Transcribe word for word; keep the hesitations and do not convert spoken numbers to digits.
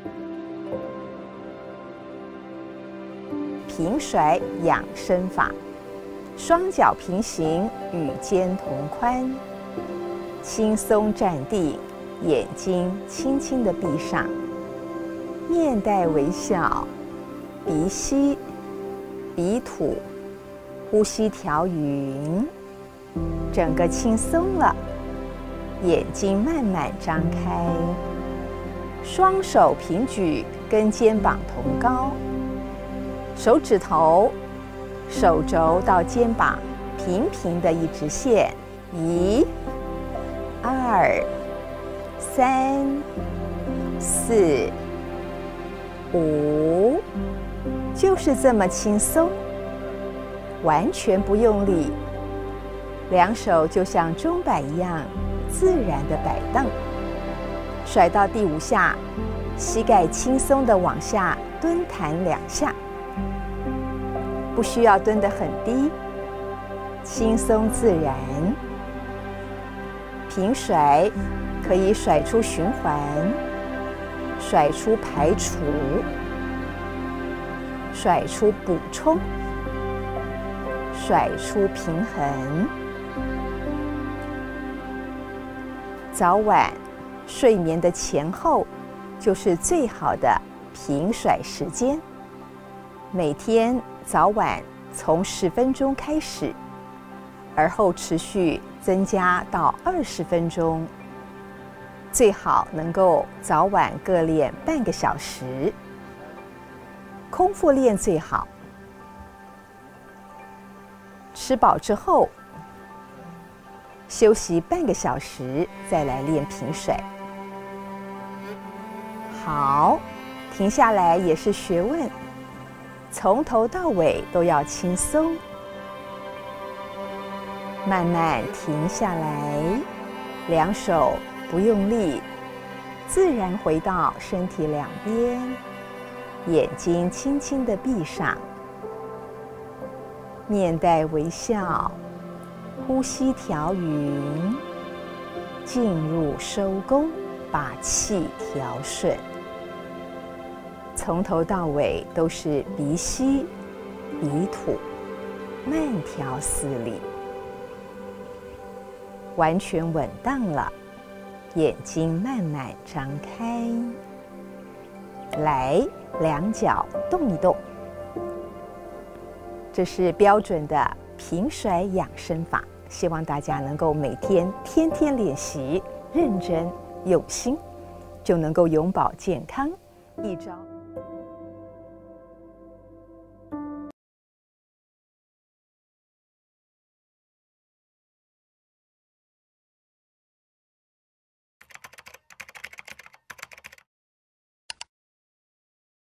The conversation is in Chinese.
平甩养生法，双脚平行，与肩同宽，轻松站定，眼睛轻轻地闭上，面带微笑，鼻吸，鼻吐，呼吸调匀，整个轻松了。眼睛慢慢张开，双手平举，跟肩膀同高，手指头、手肘到肩膀平平的一直线，一、二、三、四、五，就是这么轻松，完全不用力，两手就像钟摆一样自然的摆荡。甩到第五下，膝盖轻松的往下蹲弹两下，不需要蹲得很低，轻松自然。平甩可以甩出循环，甩出排除，甩出补充，甩出平衡。早晚睡眠的前后就是最好的平甩时间。每天早晚从十分钟开始，而后持续增加到二十分钟，最好能够早晚各练半个小时，空腹练最好。吃饱之后休息半个小时，再来练平甩。好，停下来也是学问，从头到尾都要轻松。慢慢停下来，两手不用力，自然回到身体两边，眼睛轻轻地闭上，面带微笑，呼吸调匀，进入收功，把气调顺。从头到尾都是鼻吸鼻吐，慢条斯理，完全稳当了。眼睛慢慢张开，来，两脚动一动。这是标准的平甩养生法，希望大家能够每天天天练习，认真用心，就能够永葆健康。一招。